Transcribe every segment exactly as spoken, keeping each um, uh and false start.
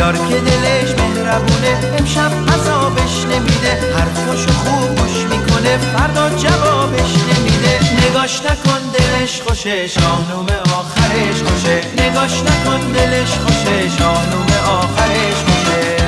یار که دلش مهربونه امشب عذابش نمیده، حرفاشو خوب گوش میکنه فردا جوابش نمیده. نگاش نکن دلش خوشه شاهنوم آخرش خوشه، نگاش نکن دلش خوشه شاهنوم آخرش خوشه.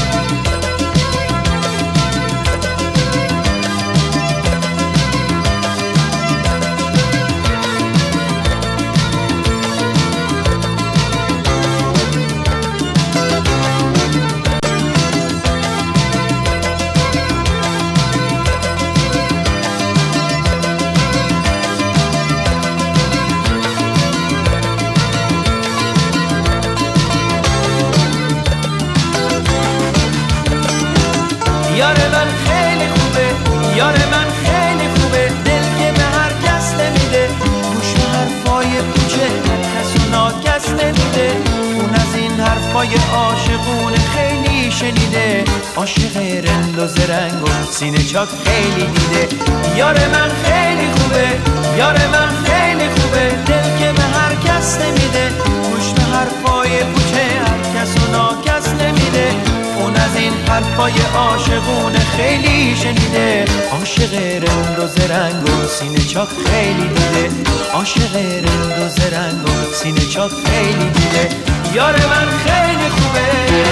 یار من خیلی خوبه، یار من خیلی خوبه، دل که به هر کس نمیده، گوش به حرفای کوچه هر کس و ناکس نمیده. اون از این حرفای عاشقونه خیلی شنیده، عاشق رند و زرنگ و سینه چاک خیلی دیده. یار من خیلی خوبه، یار من خیلی خوبه، دل که به هر کس نمیده، گوش به حرفای کوچه هر کس و ناکس نمیده. اون از این حرفای عاشقونه خیلی شنیده، عاشق رند و زرنگ و سینه چاک خیلی دیده، عاشق رند و زرنگ و سینه چاک خیلی دیده. یار من خیلی خوبه.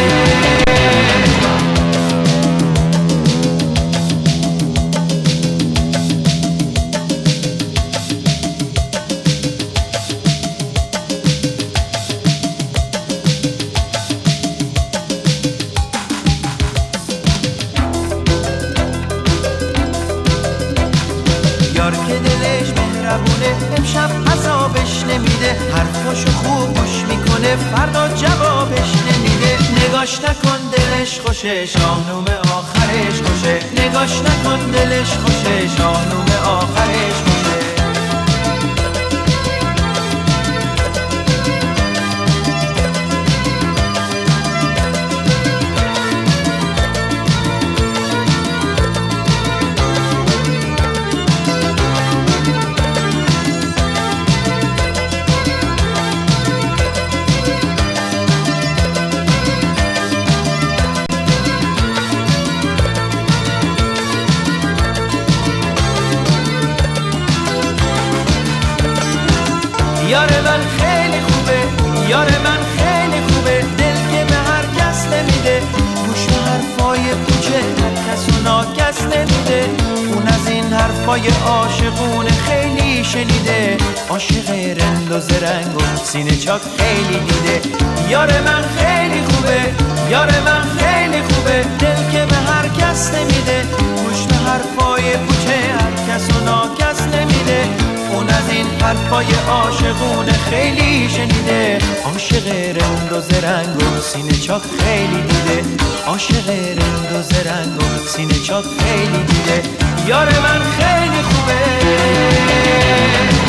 یار که دلش مهربونه امشب عذابش نمیده، حرفاشو خوب گوش میکنه فردا جوابش نمیده. نگاش نکن دلش خوشه شاهنوم آخرش خوشه، نگاش نکن دلش خوشه شاهنوم آخرش خوشه. یار من خیلی خوبه، یار من خیلی خوبه، دل که به هر کس نمیده، گوش به حرفای کوچه هر کس و ناکس نمیده. اون از این حرفای عاشقونه خیلی شنیده، عاشق رند و زرنگ و سینه چاک خیلی دیده. یار من خیلی خوبه، یار من خیلی خوبه، دل که به هر کس نمیده، گوش به حرفای کوچه هر کس و ناکس نمیده. اون از این حرفای عاشقونه خیلی شنیده، عاشق رند و زرنگ و سینه چاک خیلی دیده، عاشق رند و زرنگ و سینه چاک خیلی دیده. یار من خیلی خوبه.